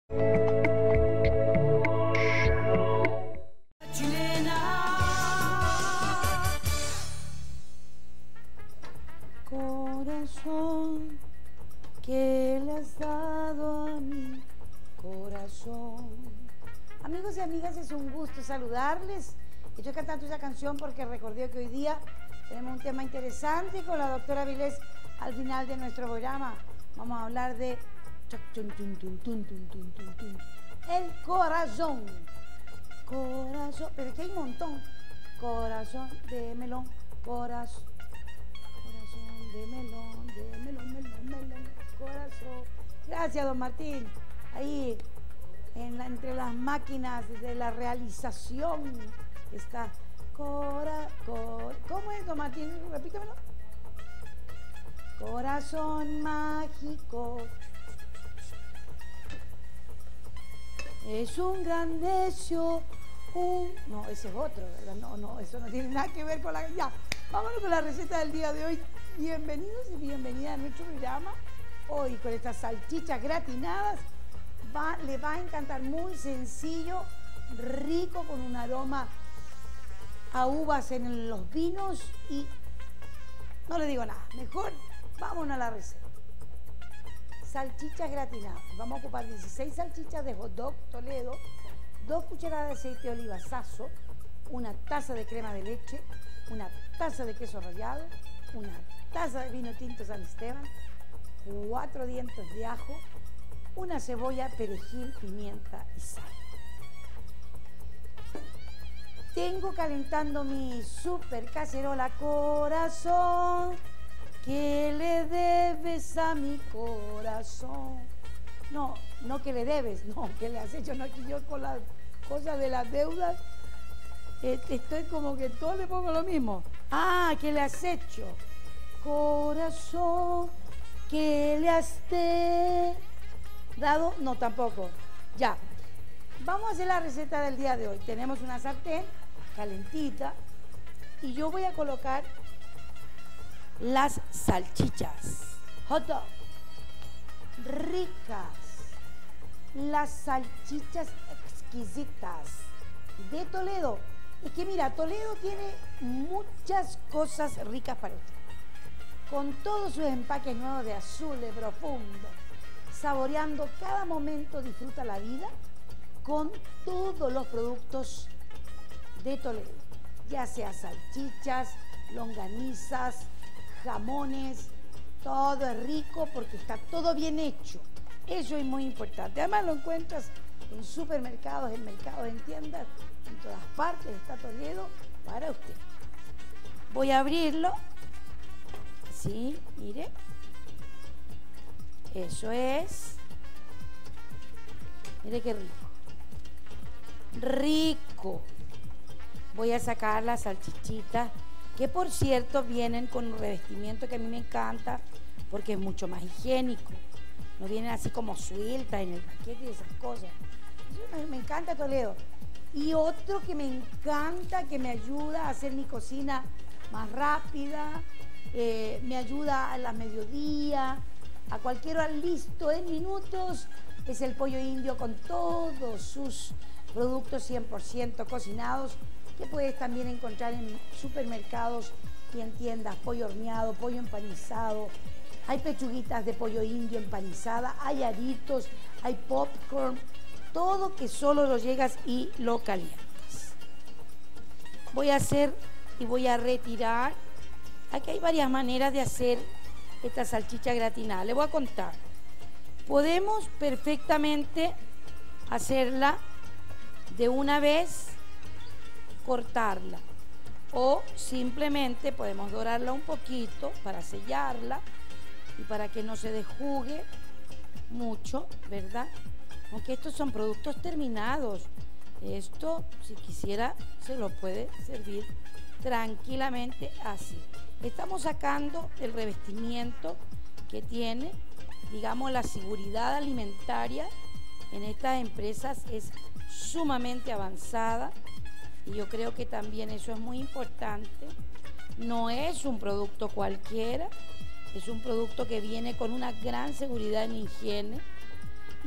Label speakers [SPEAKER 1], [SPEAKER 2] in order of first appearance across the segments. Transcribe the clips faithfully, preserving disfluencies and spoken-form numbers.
[SPEAKER 1] Corazón, que le has dado a mi corazón. Amigos y amigas, es un gusto saludarles. Estoy cantando esa canción porque recordé que hoy día tenemos un tema interesante con la doctora Vilés al final de nuestro programa. Vamos a hablar de el corazón. Corazón, pero es que hay un montón. Corazón de melón, corazón. Corazón de melón, de melón, melón, melón, corazón. Gracias, don Martín. Ahí, en la, entre las máquinas de la realización, está cora, cor, ¿cómo es, don Martín? Repítemelo. Corazón mágico. Es un gran necio. Un... No, ese es otro, ¿verdad? No, no, eso no tiene nada que ver con la... Ya, vámonos con la receta del día de hoy. Bienvenidos y bienvenidas a nuestro programa. Hoy con estas salchichas gratinadas va, le va a encantar, muy sencillo, rico, con un aroma a uvas en los vinos y no le digo nada. Mejor, vámonos a la receta. Salchichas gratinadas. Vamos a ocupar dieciséis salchichas de hot dog Toledo, dos cucharadas de aceite de oliva Sasso, una taza de crema de leche, una taza de queso rallado, una taza de vino tinto San Esteban, cuatro dientes de ajo, una cebolla, perejil, pimienta y sal. Tengo calentando mi super cacerola. Corazón, ¿qué le debes a mi corazón? No, no que le debes, no, que le has hecho, no, que yo con las cosas de las deudas eh, estoy como que todo le pongo lo mismo. Ah, que le has hecho. Corazón, ¿qué le has de... dado? No, tampoco. Ya. Vamos a hacer la receta del día de hoy. Tenemos una sartén calentita y yo voy a colocar las salchichas hot dog ricas, las salchichas exquisitas de Toledo. Es que mira, Toledo tiene muchas cosas ricas para usted, con todos sus empaques nuevos de azul, de profundo, saboreando cada momento. Disfruta la vida con todos los productos de Toledo, ya sea salchichas, longanizas, jamones, todo es rico porque está todo bien hecho. Eso es muy importante. Además lo encuentras en supermercados, en mercados, en tiendas, en todas partes está Toledo para usted. Voy a abrirlo. Sí, mire. Eso es. Mire qué rico. Rico. Voy a sacar las salchichitas, que por cierto vienen con un revestimiento que a mí me encanta porque es mucho más higiénico. No vienen así como sueltas en el paquete y esas cosas. Eso me, me encanta Toledo. Y otro que me encanta, que me ayuda a hacer mi cocina más rápida, eh, me ayuda a la mediodía, a cualquier hora, listo en minutos, es el pollo indio con todos sus productos cien por ciento cocinados, que puedes también encontrar en supermercados y en tiendas. Pollo horneado, pollo empanizado, hay pechuguitas de pollo indio empanizada, hay aritos, hay popcorn, todo que solo lo llegas y lo calientas. Voy a hacer y voy a retirar. Aquí hay varias maneras de hacer esta salchicha gratinada. Le voy a contar. Podemos perfectamente hacerla de una vez, cortarla, o simplemente podemos dorarla un poquito para sellarla y para que no se desjugue mucho, ¿verdad? Aunque estos son productos terminados, esto si quisiera se lo puede servir tranquilamente así. Estamos sacando el revestimiento que tiene, digamos, la seguridad alimentaria en estas empresas es sumamente avanzada y yo creo que también eso es muy importante. No es un producto cualquiera, es un producto que viene con una gran seguridad en higiene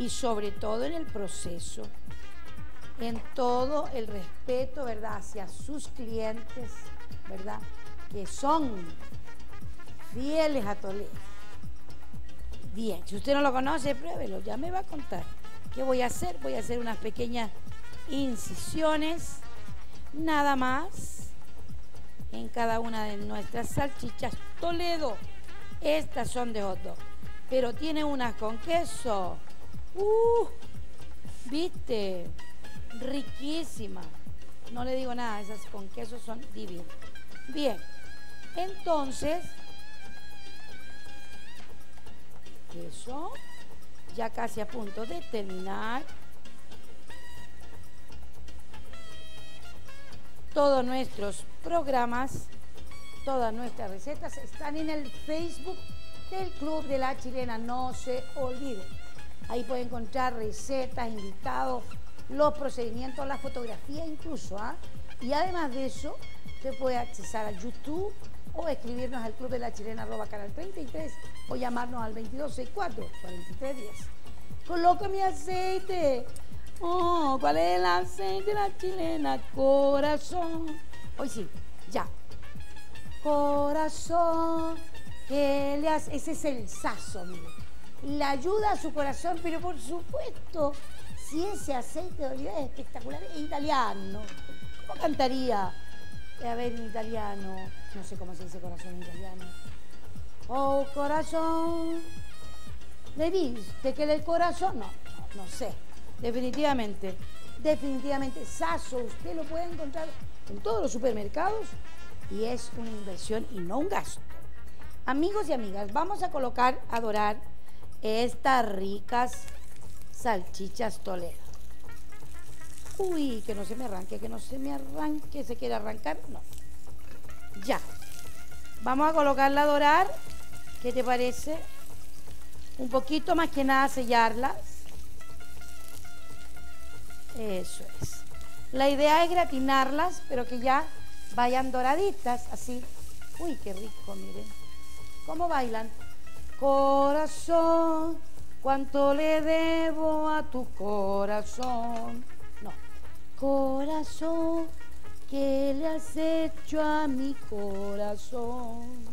[SPEAKER 1] y sobre todo en el proceso, en todo el respeto, ¿verdad?, hacia sus clientes, ¿verdad?, que son fieles a Toledo. Bien, si usted no lo conoce, pruébelo, ya me va a contar. ¿Qué voy a hacer? Voy a hacer unas pequeñas incisiones, nada más, en cada una de nuestras salchichas Toledo. Estas son de hot dog, pero tiene unas con queso. Uh, ¿viste? Riquísimas. No le digo nada, esas con queso son divinas. Bien, entonces, eso, ya casi a punto de terminar. Todos nuestros programas, todas nuestras recetas están en el Facebook del Club de la Chilena, no se olviden. Ahí pueden encontrar recetas, invitados, los procedimientos, la fotografía incluso, ¿ah? Y además de eso, usted puede accesar a YouTube o escribirnos al Club de la Chilena arroba canal treinta y tres o llamarnos al veintidós sesenta y cuatro, cuarenta y tres diez. Coloca mi aceite. Oh, ¿cuál es el aceite de la Chilena? Corazón. Hoy sí, ya. Corazón, que le hace, ese es el sazo, mire. Le ayuda a su corazón, pero por supuesto, si ese aceite de oliva es espectacular, es italiano. ¿Cómo cantaría? A ver, en italiano, no sé cómo se dice corazón en italiano. Oh, corazón, ¿le viste que el corazón? No, no, no sé. Definitivamente, definitivamente, sazo usted lo puede encontrar en todos los supermercados y es una inversión y no un gasto. Amigos y amigas, vamos a colocar a dorar estas ricas salchichas Toledo. Uy, que no se me arranque, que no se me arranque, ¿se quiere arrancar? No. Ya. Vamos a colocarla a dorar. ¿Qué te parece? Un poquito más que nada sellarlas. Eso es. La idea es gratinarlas, pero que ya vayan doraditas, así. Uy, qué rico, miren. ¿Cómo bailan? Corazón, ¿cuánto le debo a tu corazón? No. Corazón, ¿qué le has hecho a mi corazón?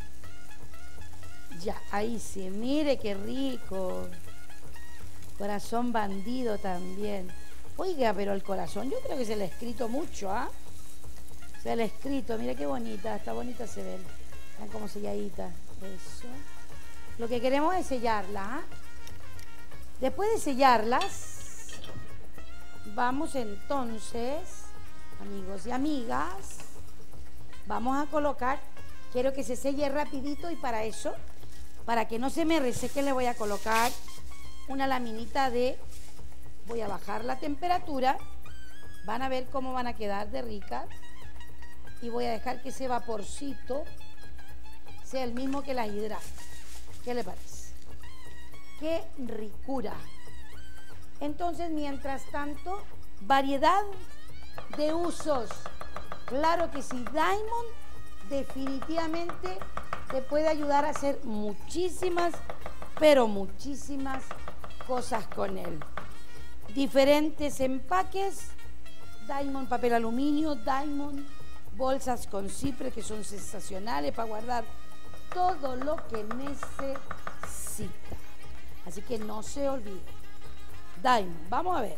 [SPEAKER 1] Ya, ahí sí, mire qué rico. Corazón bandido también. Oiga, pero el corazón yo creo que se le ha escrito mucho, ¿ah? ¿eh? Se le ha escrito, mira qué bonita, está bonita se ven. Están como selladitas. Eso. Lo que queremos es sellarla, ¿ah? ¿eh? Después de sellarlas, vamos entonces, amigos y amigas, vamos a colocar, quiero que se selle rapidito y para eso, para que no se me reseque, le voy a colocar una laminita de... Voy a bajar la temperatura, van a ver cómo van a quedar de ricas y voy a dejar que ese vaporcito sea el mismo que las hidrata. ¿Qué le parece? ¡Qué ricura! Entonces, mientras tanto, variedad de usos. Claro que sí, Diamond definitivamente te puede ayudar a hacer muchísimas, pero muchísimas cosas con él. Diferentes empaques, Diamond papel aluminio, Diamond bolsas con cipre que son sensacionales para guardar todo lo que necesita. Así que no se olvide. Diamond, vamos a ver.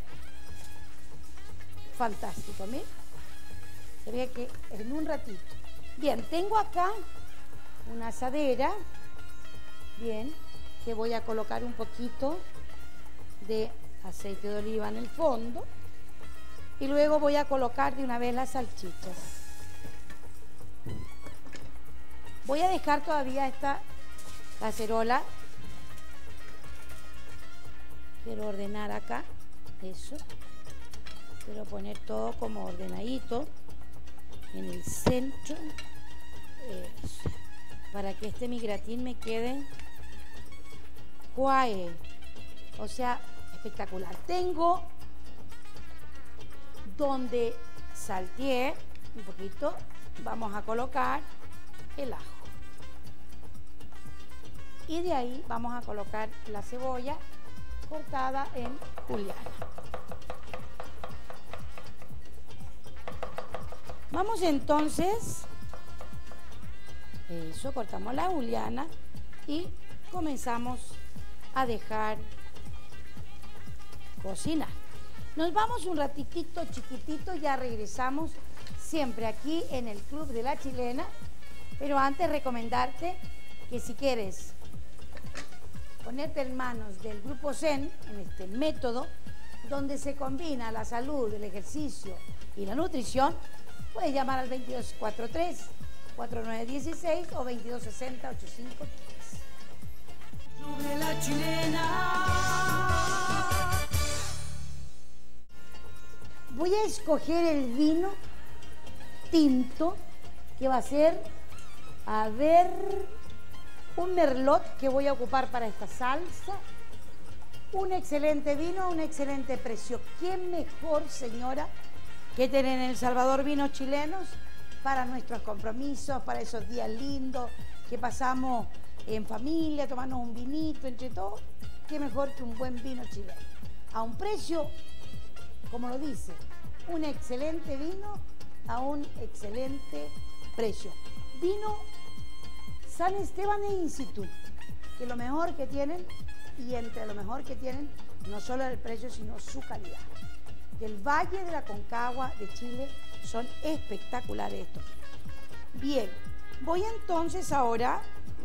[SPEAKER 1] Fantástico, ¿me? Se ve que en un ratito. Bien, tengo acá una asadera, bien, que voy a colocar un poquito de aceite de oliva en el fondo y luego voy a colocar de una vez las salchichas. Voy a dejar todavía esta cacerola, quiero ordenar acá, eso, quiero poner todo como ordenadito en el centro, eso, para que este mi gratín me quede cuae, o sea, espectacular. Tengo donde salteé un poquito, vamos a colocar el ajo y de ahí vamos a colocar la cebolla cortada en juliana. Vamos entonces, eso, cortamos la juliana y comenzamos a dejar cocinar. Nos vamos un ratitito chiquitito, ya regresamos siempre aquí en el Club de la Chilena, pero antes recomendarte que si quieres ponerte en manos del Grupo Zen, en este método, donde se combina la salud, el ejercicio y la nutrición, puedes llamar al veintidós cuarenta y tres, cuarenta y nueve dieciséis o veintidós sesenta, ochenta y cinco tres. Club de la Chilena. Voy a escoger el vino tinto que va a ser, a ver, un merlot que voy a ocupar para esta salsa. Un excelente vino, un excelente precio. ¿Qué mejor, señora, que tener en El Salvador vinos chilenos para nuestros compromisos, para esos días lindos que pasamos en familia, tomando un vinito entre todos? ¿Qué mejor que un buen vino chileno? A un precio, como lo dice, un excelente vino a un excelente precio. Vino San Esteban e Instituto, que lo mejor que tienen, y entre lo mejor que tienen, no solo el precio, sino su calidad. Del Valle de la Concagua de Chile, son espectaculares estos. Bien, voy entonces ahora,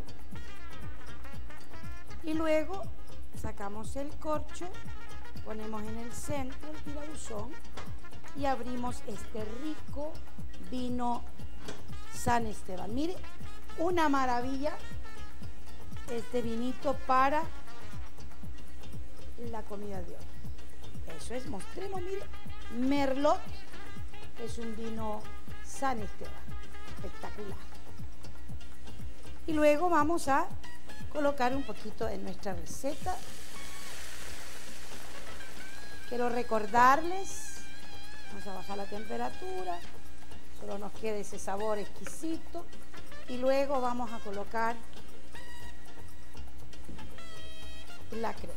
[SPEAKER 1] y luego sacamos el corcho, ponemos en el centro el tirabuzón y abrimos este rico vino San Esteban. Mire, una maravilla este vinito para la comida de hoy. Eso es, mostremos, mire, Merlot es un vino San Esteban, espectacular. Y luego vamos a colocar un poquito en nuestra receta. Quiero recordarles, vamos a bajar la temperatura, solo nos queda ese sabor exquisito. Y luego vamos a colocar la crema.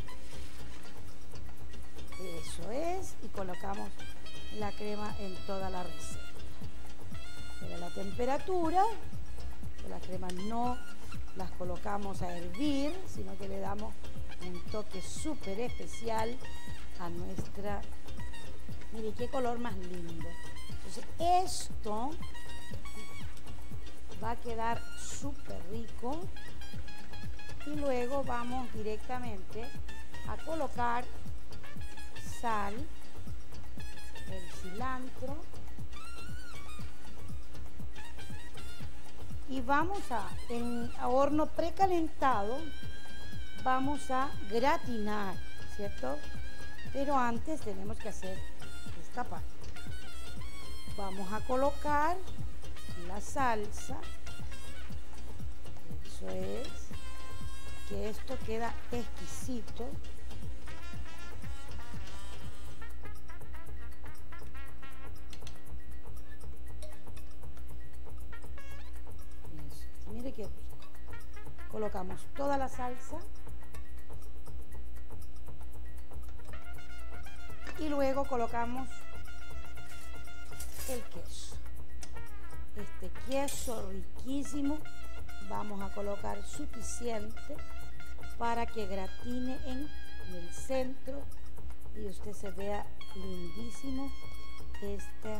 [SPEAKER 1] Eso es, y colocamos la crema en toda la receta. Pero la temperatura, que la crema no las colocamos a hervir, sino que le damos un toque súper especial a nuestra... Mire, qué color más lindo. Entonces, esto va a quedar súper rico. Y luego vamos directamente a colocar sal, el cilantro, y vamos a, en a horno precalentado, vamos a gratinar, ¿cierto? Pero antes tenemos que hacer esta parte. Vamos a colocar la salsa, eso es, que esto queda exquisito. Eso, mire qué rico. Colocamos toda la salsa y luego colocamos el queso. Este queso riquísimo, vamos a colocar suficiente para que gratine en el centro y usted se vea lindísimo. Este,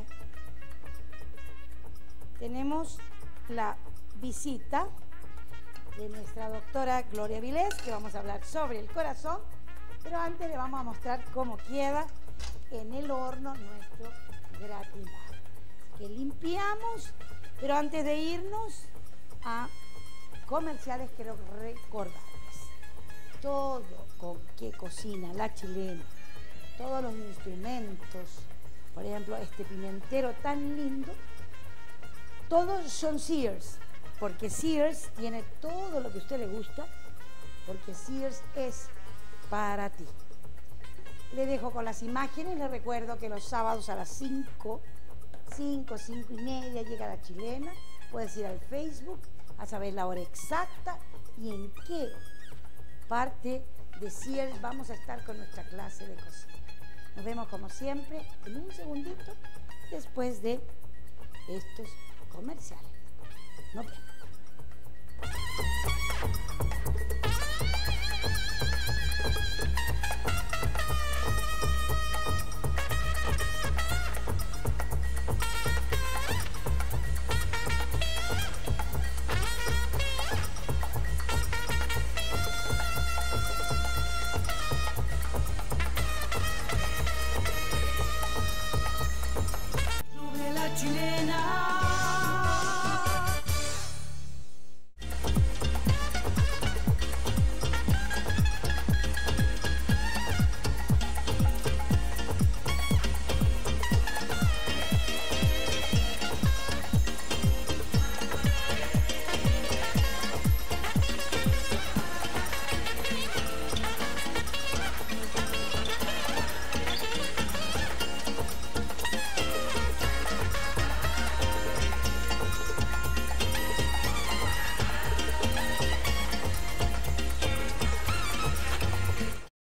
[SPEAKER 1] tenemos la visita de nuestra doctora Gloria Vilés, que vamos a hablar sobre el corazón, pero antes le vamos a mostrar cómo queda en el horno nuestro gratinado. Que limpiamos, pero antes de irnos a comerciales quiero recordarles todo con que cocina la chilena, todos los instrumentos, por ejemplo este pimentero tan lindo, todos son Sears, porque Sears tiene todo lo que a usted le gusta, porque Sears es para ti. Le dejo con las imágenes, les recuerdo que los sábados a las cinco, cinco, cinco y media llega la chilena. Puedes ir al Facebook a saber la hora exacta y en qué parte de Ciel vamos a estar con nuestra clase de cocina. Nos vemos como siempre en un segundito después de estos comerciales. Nos vemos.